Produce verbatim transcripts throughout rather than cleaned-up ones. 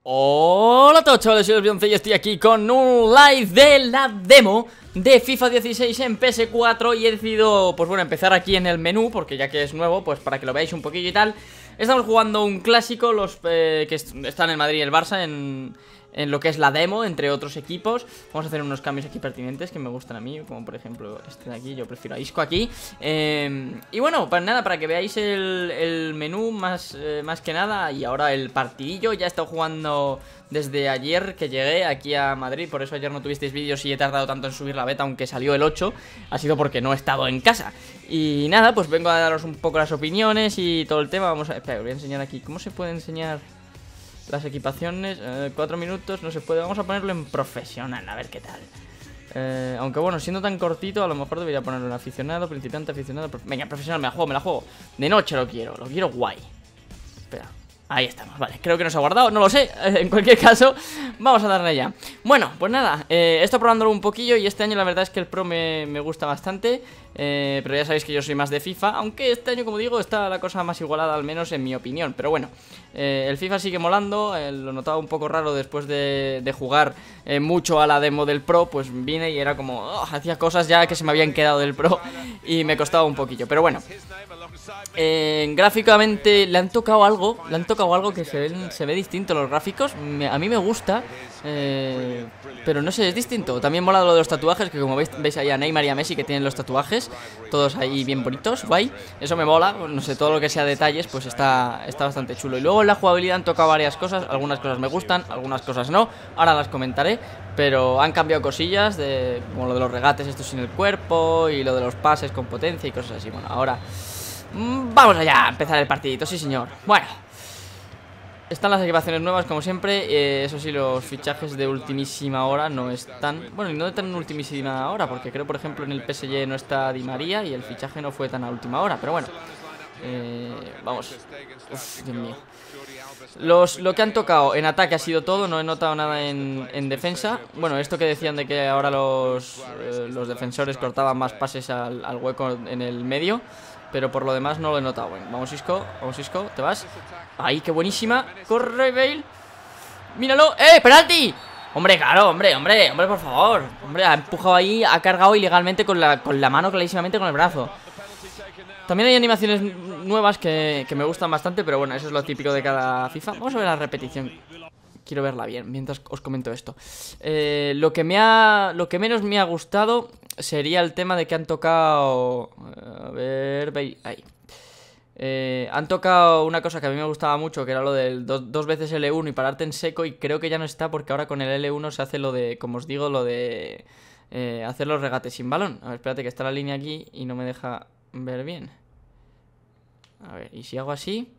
Hola a todos, chavales, soy Bionce y estoy aquí con un live de la demo de FIFA dieciséis en P S cuatro. Y he decidido, pues bueno, empezar aquí en el menú, porque ya que es nuevo, pues para que lo veáis un poquillo y tal. Estamos jugando un clásico, los eh, que est están en Madrid y el Barça en, en lo que es la demo, entre otros equipos. Vamos a hacer unos cambios aquí pertinentes que me gustan a mí, como por ejemplo este de aquí. Yo prefiero a Isco aquí. eh, Y bueno, para nada, para que veáis el, el menú más, eh, más que nada. Y ahora el partidillo. Ya he estado jugando desde ayer que llegué aquí a Madrid. Por eso ayer no tuvisteis vídeos y he tardado tanto en subir la beta, aunque salió el ocho. Ha sido porque no he estado en casa. Y nada, pues vengo a daros un poco las opiniones y todo el tema. Vamos a... Espera, os voy a enseñar aquí. ¿Cómo se puede enseñar las equipaciones? Eh, cuatro minutos, no se puede. Vamos a ponerlo en profesional, a ver qué tal. Eh, aunque bueno, siendo tan cortito, a lo mejor debería ponerlo en aficionado, principiante, aficionado. Prof... Venga, profesional, me la juego, me la juego. De noche lo quiero, lo quiero guay. Espera. Ahí estamos, vale, creo que nos ha guardado, no lo sé, en cualquier caso, vamos a darle ya. Bueno, pues nada, eh, he estado probándolo un poquillo y este año la verdad es que el Pro me, me gusta bastante, eh, pero ya sabéis que yo soy más de FIFA, aunque este año, como digo, está la cosa más igualada, al menos en mi opinión. Pero bueno, eh, el FIFA sigue molando, eh, lo notaba un poco raro después de, de jugar eh, mucho a la demo del Pro. Pues vine y era como, oh, hacía cosas ya que se me habían quedado del Pro y me costaba un poquillo, pero bueno. Eh, gráficamente le han tocado algo, le han tocado algo que se ve, se ve distinto los gráficos. Me, a mí me gusta, eh, pero no sé, es distinto. También mola lo de los tatuajes, que como veis, veis ahí a Neymar y a Messi que tienen los tatuajes, todos ahí bien bonitos, guay. Eso me mola, no sé, todo lo que sea detalles, pues está, está bastante chulo. Y luego en la jugabilidad han tocado varias cosas, algunas cosas me gustan, algunas cosas no, ahora las comentaré. Pero han cambiado cosillas, de, como lo de los regates estos sin el cuerpo y lo de los pases con potencia y cosas así. Bueno, ahora... vamos allá a empezar el partidito, sí señor. Bueno, están las equipaciones nuevas como siempre, eh, eso sí, los fichajes de ultimísima hora no están. Bueno, y no están en ultimísima hora, porque creo por ejemplo en el P S G no está Di María y el fichaje no fue tan a última hora. Pero bueno, eh, vamos. Uf, Dios mío. Los, lo que han tocado en ataque ha sido todo, no he notado nada en, en defensa. Bueno, esto que decían de que ahora los, eh, los defensores cortaban más pases al, al hueco en el medio, pero por lo demás no lo he notado. Bueno, vamos Isco, vamos Isco, te vas. Ahí, qué buenísima. Corre, Bale. Míralo. ¡Eh, penalti! Hombre, claro, hombre, hombre, hombre, por favor. Hombre, ha empujado ahí, ha cargado ilegalmente con la, con la mano, clarísimamente con el brazo. También hay animaciones nuevas que, que me gustan bastante, pero bueno, eso es lo típico de cada FIFA. Vamos a ver la repetición. Quiero verla bien, mientras os comento esto. Eh, lo que me ha, lo que menos me ha gustado sería el tema de que han tocado... A ver... Ahí. Eh, han tocado una cosa que a mí me gustaba mucho, que era lo del do, dos veces L uno y pararte en seco, y creo que ya no está porque ahora con el L uno se hace lo de, como os digo, lo de eh, hacer los regates sin balón. A ver, espérate que está la línea aquí y no me deja ver bien. A ver, y si hago así...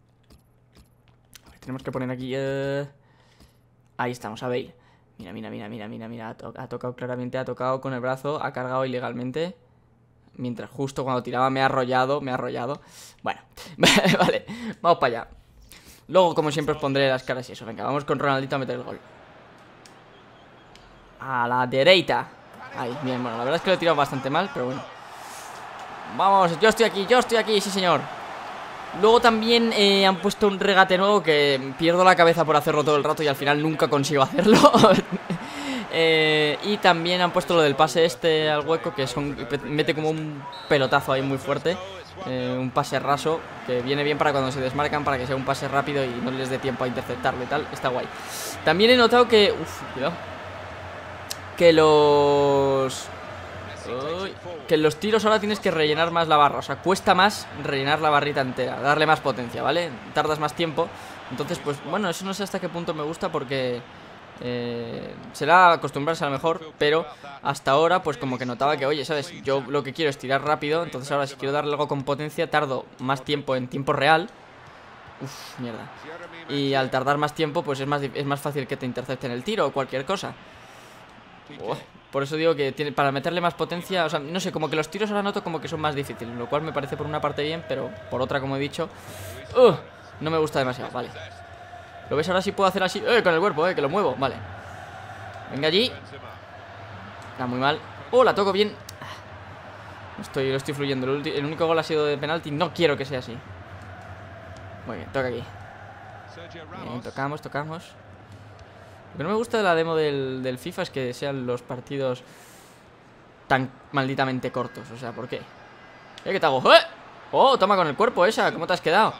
A ver, tenemos que poner aquí... Uh... Ahí estamos, a ver. Mira, mira, mira, mira, mira, mira. Ha, to ha tocado claramente, ha tocado con el brazo, ha cargado ilegalmente. Mientras justo cuando tiraba me ha arrollado, me ha arrollado. Bueno, vale, vamos para allá. Luego, como siempre, os pondré las caras y eso. Venga, vamos con Ronaldito a meter el gol. A la derecha. Ahí, bien, bueno, la verdad es que lo he tirado bastante mal, pero bueno. Vamos, yo estoy aquí, yo estoy aquí, sí señor. Luego también eh, han puesto un regate nuevo que pierdo la cabeza por hacerlo todo el rato y al final nunca consigo hacerlo. eh, y también han puesto lo del pase este al hueco, que son, mete como un pelotazo ahí muy fuerte. Eh, un pase raso, que viene bien para cuando se desmarcan, para que sea un pase rápido y no les dé tiempo a interceptarlo y tal. Está guay. También he notado que... Uf, cuidado. Que los... Uy, que en los tiros ahora tienes que rellenar más la barra. O sea, cuesta más rellenar la barrita entera, darle más potencia, ¿vale? Tardas más tiempo. Entonces, pues, bueno, eso no sé hasta qué punto me gusta, porque eh, será acostumbrarse a lo mejor. Pero hasta ahora, pues como que notaba que, oye, ¿sabes? Yo lo que quiero es tirar rápido. Entonces ahora si quiero darle algo con potencia, tardo más tiempo en tiempo real. Uf, mierda. Y al tardar más tiempo, pues es más, es más fácil que te intercepten el tiro o cualquier cosa. Uf. Por eso digo que tiene, para meterle más potencia, o sea, no sé, como que los tiros ahora noto como que son más difíciles, lo cual me parece por una parte bien, pero por otra, como he dicho, uh, no me gusta demasiado, vale. ¿Lo ves? Ahora sí puedo hacer así, eh, con el cuerpo, eh, que lo muevo, vale. Venga allí. Está muy mal. Oh, la toco bien. Estoy, lo estoy fluyendo, el, el único gol ha sido de penalti, no quiero que sea así. Muy bien, toca aquí. Bien, tocamos, tocamos. Lo que no me gusta de la demo del, del FIFA es que sean los partidos tan malditamente cortos. O sea, ¿por qué? ¿Eh? ¿Qué te hago? ¡Eh! Oh, toma con el cuerpo esa. ¿Cómo te has quedado?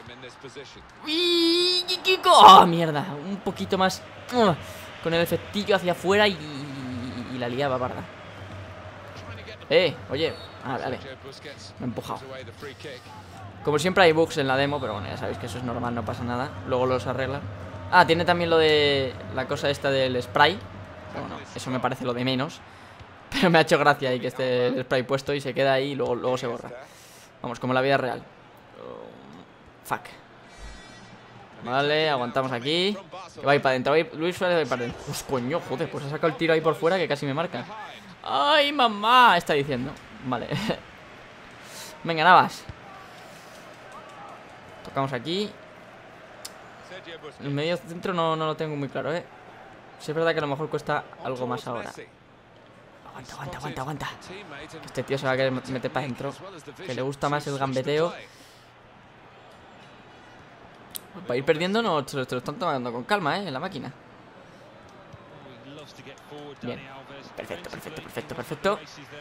¡Oh, mierda! Un poquito más uh, con el efectillo hacia afuera y, y, y la liaba, parda. Eh, oye. Ah, vale. Me he empujado. Como siempre hay bugs en la demo, pero bueno, ya sabéis que eso es normal, no pasa nada. Luego los arreglan. Ah, tiene también lo de la cosa esta del spray. Pero bueno, eso me parece lo de menos. Pero me ha hecho gracia ahí que esté el spray puesto y se queda ahí y luego, luego se borra. Vamos, como en la vida real. Oh, fuck. Vale, aguantamos aquí. Que va a ir para adentro. Luis Suárez va a ir para adentro. Pues coño, joder, pues ha sacado el tiro ahí por fuera que casi me marca. ¡Ay, mamá! Está diciendo. Vale. Venga, Navas. Tocamos aquí. El medio centro no, no lo tengo muy claro, eh. Sí, es verdad que a lo mejor cuesta algo más ahora. Aguanta, aguanta, aguanta, aguanta. Este tío se va a querer meter para adentro. Que le gusta más el gambeteo. Para ir perdiendo no, te lo, te lo están tomando con calma, eh, en la máquina. Bien. Perfecto, perfecto, perfecto, perfecto.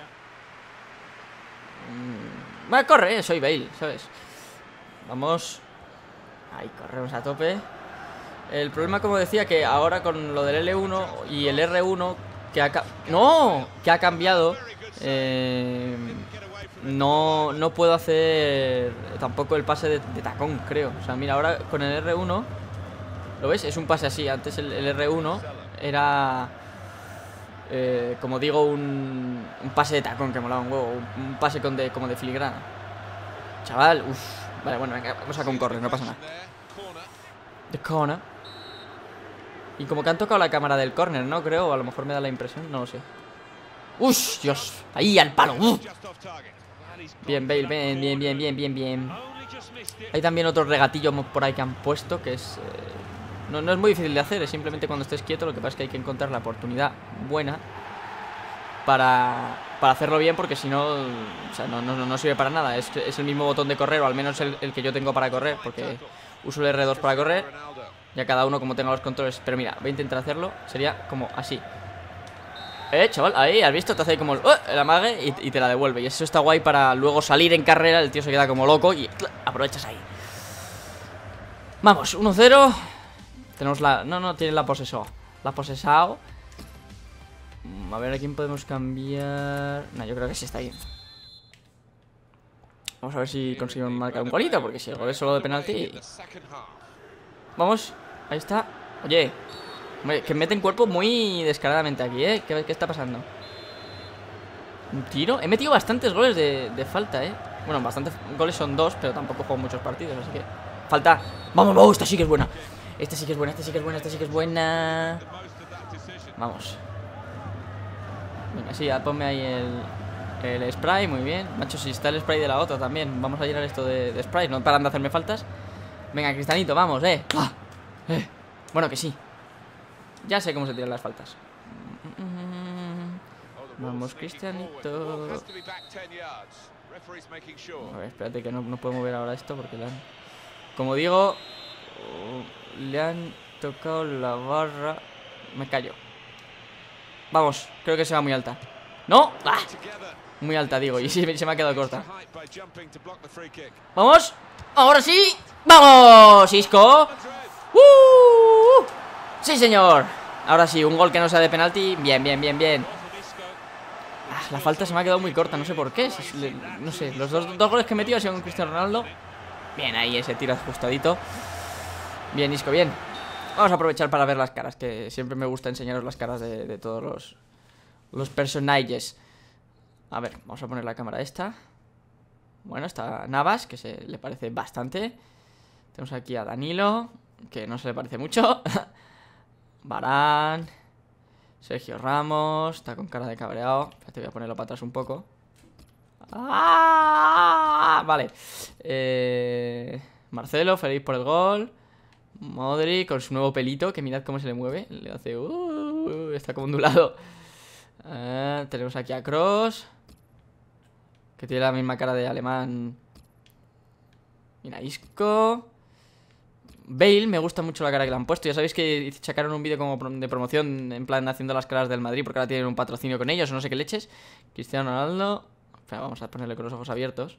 Mm, va, corre, eh, soy Bale, ¿sabes? Vamos. Ahí, corremos a tope. El problema, como decía, que ahora con lo del L uno y el R uno que ha, ¡no! que ha cambiado, eh, no, no puedo hacer tampoco el pase de, de tacón, creo. O sea, mira, ahora con el R uno, ¿lo ves? Es un pase así. Antes el, el R uno era, eh, como digo, un, un pase de tacón que molaba un huevo. Un, un pase con de, como de filigrana. Chaval, uff. Vale, bueno, venga, vamos a con correr, no pasa nada. The corner. Y como que han tocado la cámara del corner, ¿no? Creo, o a lo mejor me da la impresión, no lo sé. ¡Ush! Dios, ahí al palo. ¡Uh! Bien, Bale, bien, bien, bien, bien, bien, bien. Hay también otro regatillo por ahí que han puesto, que es... Eh, no, no es muy difícil de hacer, es simplemente cuando estés quieto. Lo que pasa es que hay que encontrar la oportunidad buena Para, para hacerlo bien, porque si no, o sea, no, no, no sirve para nada. Es, es el mismo botón de correr, o al menos el, el que yo tengo para correr, porque uso el R dos para correr. Ya cada uno como tenga los controles. Pero mira, voy a intentar hacerlo. Sería como así. Eh, chaval, ahí, ¿has visto? Te hace ahí como el, uh, el amague y, y te la devuelve. Y eso está guay para luego salir en carrera. El tío se queda como loco y uh, aprovechas ahí. Vamos, uno cero. Tenemos la... No, no, tiene la posesao. La posesao. A ver, ¿a quién podemos cambiar? No, yo creo que sí está ahí. Vamos a ver si conseguimos marcar un golito, porque si el gol es solo de penalti. Vamos, ahí está. Oye, que meten cuerpo muy descaradamente aquí, ¿eh? ¿Qué, qué está pasando? ¿Un tiro? He metido bastantes goles de, de falta, ¿eh? Bueno, bastantes goles son dos, pero tampoco juego muchos partidos, así que... Falta. ¡Vamos, vamos! Esta sí que es buena. Esta sí que es buena, esta sí que es buena, esta sí que es buena. Vamos. Venga, sí, ya ponme ahí el, el spray, muy bien. Macho, si está el spray de la otra también. Vamos a llenar esto de, de spray, no paran de hacerme faltas. Venga, Cristianito, vamos, eh. ¡Ah! eh. Bueno, que sí. Ya sé cómo se tiran las faltas. Vamos, Cristianito. A ver, espérate que no, no puedo mover ahora esto porque le han... Como digo, le han tocado la barra. Me callo. Vamos, creo que se va muy alta. ¡No! ¡Ah! Muy alta, digo, y sí, se me ha quedado corta. ¡Vamos! ¡Ahora sí! ¡Vamos, Isco! ¡Uh! ¡Sí, señor! Ahora sí, un gol que no sea de penalti. Bien, bien, bien, bien. Ah, la falta se me ha quedado muy corta, no sé por qué. No sé, los dos, dos goles que he metido han sido con Cristiano Ronaldo. Bien, ahí ese tiro ajustadito. Bien, Isco, bien. Vamos a aprovechar para ver las caras, que siempre me gusta enseñaros las caras de, de todos los, los personajes. A ver, vamos a poner la cámara esta. Bueno, está Navas, que se le parece bastante. Tenemos aquí a Danilo, que no se le parece mucho. Varane. Sergio Ramos, está con cara de cabreado. Te voy a ponerlo para atrás un poco. ¡Ah! Vale. Eh, Marcelo, feliz por el gol. Modric con su nuevo pelito, que mirad cómo se le mueve. Le hace... Uh, está como ondulado. Uh, tenemos aquí a Kroos, que tiene la misma cara de alemán. Mira, Isco. Bale, me gusta mucho la cara que le han puesto. Ya sabéis que sacaron un vídeo como de promoción, en plan haciendo las caras del Madrid, porque ahora tienen un patrocinio con ellos o no sé qué leches. Cristiano Ronaldo. Espera, vamos a ponerle con los ojos abiertos.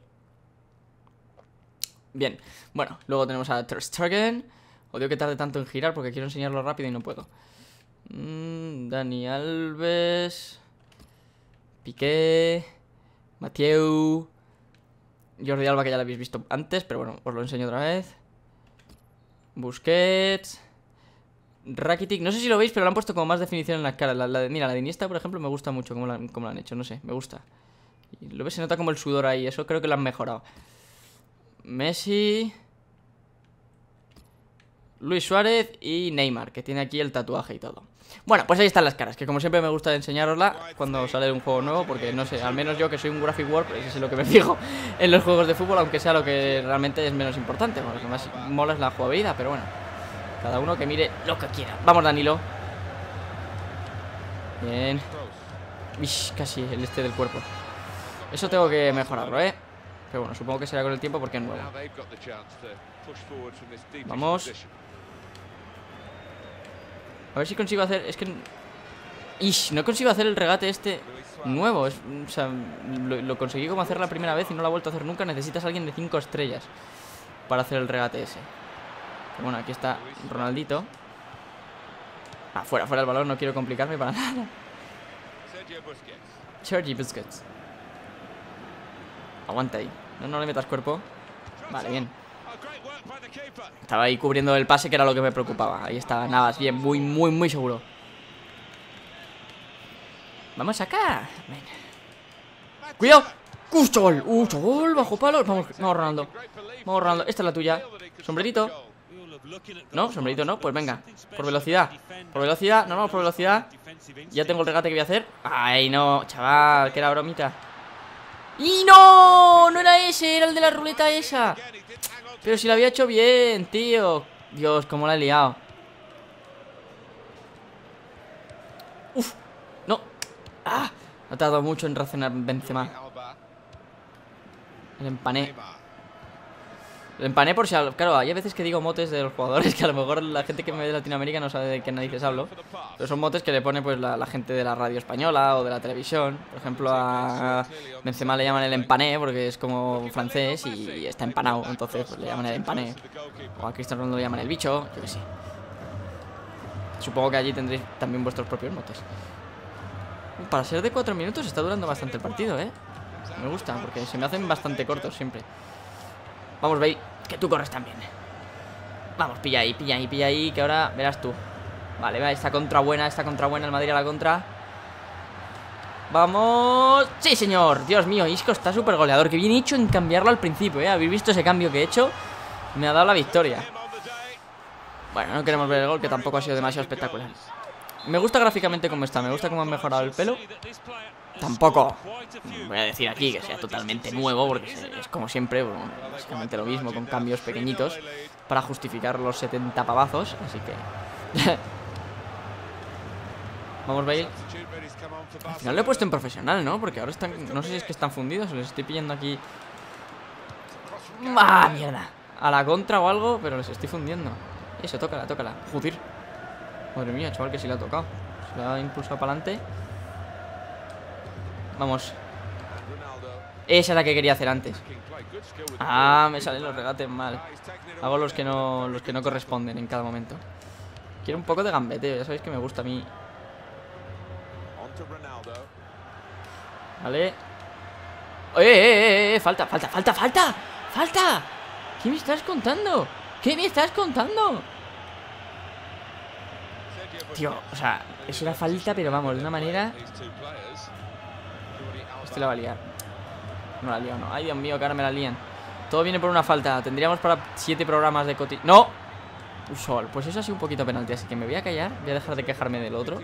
Bien, bueno, luego tenemos a Ter Stegen. Odio que tarde tanto en girar porque quiero enseñarlo rápido y no puedo. mm, Dani Alves, Piqué, Mathieu, Jordi Alba, que ya lo habéis visto antes, pero bueno, os lo enseño otra vez. Busquets, Rakitic, no sé si lo veis, pero le han puesto como más definición en las caras. la, la, Mira, la de Iniesta, por ejemplo, me gusta mucho como la, como la han hecho, no sé, me gusta. Y lo ves, se nota como el sudor ahí, eso creo que lo han mejorado. Messi, Luis Suárez y Neymar, que tiene aquí el tatuaje y todo. Bueno, pues ahí están las caras, que como siempre me gusta enseñarosla cuando sale un juego nuevo, porque no sé, al menos yo que soy un graphic word, pues eso es lo que me fijo en los juegos de fútbol, aunque sea lo que realmente es menos importante, porque lo que más mola es la jugabilidad, pero bueno, cada uno que mire lo que quiera. Vamos, Danilo. Bien. Ish, casi el este del cuerpo. Eso tengo que mejorarlo, ¿eh? Pero bueno, supongo que será con el tiempo porque es nuevo. Vamos. A ver si consigo hacer... Es que... Ish, no consigo hacer el regate este nuevo. Es... O sea, lo, lo conseguí como hacer la primera vez y no lo he vuelto a hacer nunca. Necesitas a alguien de cinco estrellas para hacer el regate ese. Pero bueno, aquí está Ronaldito. Ah, fuera, fuera el balón. No quiero complicarme para nada. Sergi Busquets. Aguanta ahí. No, no le metas cuerpo. Vale, bien. Estaba ahí cubriendo el pase, que era lo que me preocupaba. Ahí estaba Navas, bien, muy, muy, muy seguro. Vamos acá. Venga. Cuidado. ¡Uh, chaval! ¡Uh, chaval! Bajo palo. Vamos, vamos, Ronaldo. Vamos, Ronaldo. Esta es la tuya. Sombrerito. No, sombrerito no. Pues venga. Por velocidad. Por velocidad. No, no, por velocidad. Ya tengo el regate que voy a hacer. Ay, no, chaval. Que era bromita. ¡Y no! No era ese, era el de la ruleta esa. Pero si lo había hecho bien, tío. Dios, cómo la he liado. Uf, no. Ah, ha tardado mucho en reaccionar Benzema. El empané. El empané por si... Claro, hay veces que digo motes de los jugadores que a lo mejor la gente que me ve de Latinoamérica no sabe de qué narices hablo. Pero son motes que le pone pues la, la gente de la radio española o de la televisión. Por ejemplo, a Benzema le llaman el empané porque es como francés y está empanado. Entonces pues le llaman el empané. O a Cristiano Ronaldo le llaman el bicho, yo que sé. Supongo que allí tendréis también vuestros propios motes. Para ser de cuatro minutos está durando bastante el partido, ¿eh? Me gusta porque se me hacen bastante cortos siempre. Vamos, Bale, que tú corres también. Vamos, pilla ahí, pilla ahí, pilla ahí, que ahora verás tú. Vale, va, esta contra buena, esta contra buena, el Madrid a la contra. Vamos. ¡Sí, señor! Dios mío, Isco está súper goleador. Que bien hecho en cambiarlo al principio, ¿eh? ¿Habéis visto ese cambio que he hecho? Me ha dado la victoria. Bueno, no queremos ver el gol, que tampoco ha sido demasiado espectacular. Me gusta gráficamente cómo está, me gusta cómo han mejorado el pelo. Tampoco voy a decir aquí que sea totalmente nuevo, porque es como siempre, bueno, básicamente lo mismo, con cambios pequeñitos para justificar los setenta pavazos, así que... Vamos, Bale. Al final lo he puesto en profesional, ¿no? Porque ahora están... No sé si es que están fundidos o les estoy pillando aquí... ¡Ah, mierda! A la contra o algo, pero les estoy fundiendo. Eso, tócala, tócala. Joder. Madre mía, chaval, que sí le ha tocado. Se la ha impulsado para adelante. Vamos. Esa es la que quería hacer antes. Ah, me salen los regates mal. Hago los que no los que no corresponden en cada momento. Quiero un poco de gambeteo, ya sabéis que me gusta a mí. Vale. ¡Eh, eh, eh, eh! Falta, falta, falta, falta. ¡Falta! ¿Qué me estás contando? ¿Qué me estás contando? Tío, o sea, es una falta, pero vamos, de una manera... Este la va a liar. No la lío, no. Ay, Dios mío, que ahora me la lían. Todo viene por una falta. Tendríamos para siete programas de coti... ¡No! Sol, pues eso ha sido un poquito penalti, así que me voy a callar. Voy a dejar de quejarme del otro.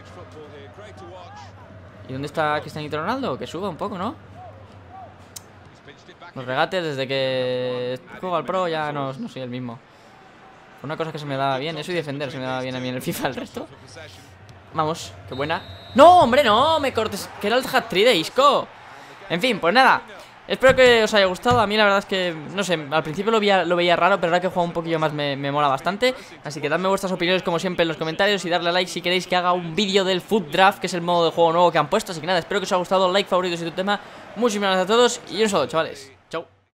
¿Y dónde está Cristiano Ronaldo? Que suba un poco, ¿no? Los regates, desde que juego al pro ya no, no soy el mismo. Una cosa que se me daba bien, eso y defender se me daba bien a mí en el FIFA, el resto. Vamos, qué buena. ¡No, hombre, no! Me cortes, que era el hat-trick de Isco. En fin, pues nada. Espero que os haya gustado. A mí la verdad es que, no sé, al principio lo veía, lo veía raro, pero ahora que he jugado un poquillo más me, me mola bastante. Así que dadme vuestras opiniones como siempre en los comentarios y darle a like si queréis que haga un vídeo del Food Draft, que es el modo de juego nuevo que han puesto. Así que nada, espero que os haya gustado, like, favoritos y tu tema. Muchísimas gracias a todos y un saludo, chavales.